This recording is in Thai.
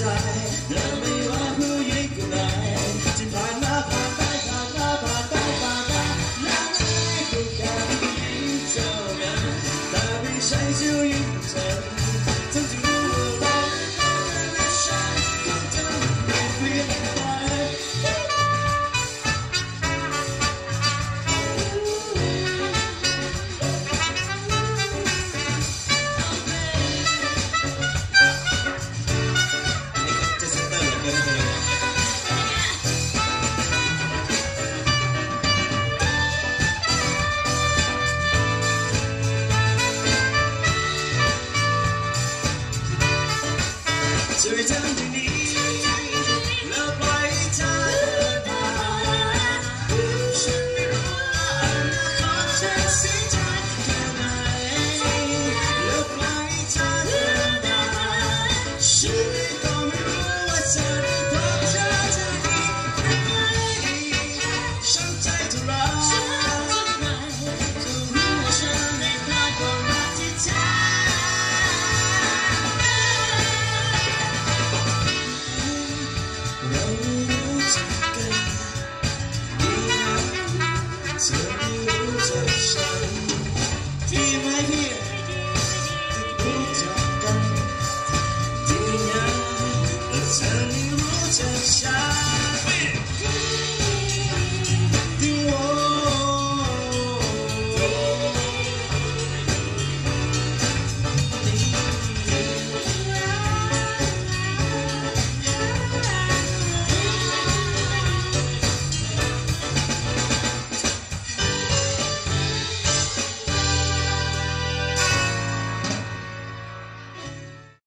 เดินไม่ว่าผู้หญิงคนใดที่ผ่านมาผ่านไปผ่านมาผ่านไปผ่านมาแล้วไม่ถูกกันเท่านั้นแต่ไม่ใช่เจ้าหญิงเธอทั้งที่รู้ว่าเราไม่ใช่ของเธอไม่เปลี่ยนไปช่วยทำอย่างนี้แล้วปล่อยให้เธอเดินมาฉันไม่รู้ว่าขอเธอเสียใจแค่ไหนแล้วปล่อยให้เธอเดินมาฉันก็ไม่รู้ว่าเธอได้พบเจอเธออีกหรือไม่ฉันใจเท่าไรก็รู้ว่าฉันได้พลาดความรักที่เธอเรารู้จักกันดีนะเธอไม่รู้จักฉันดีไหมพี่จะรู้จักกันดีนะแต่เธอไม่รู้จักฉัน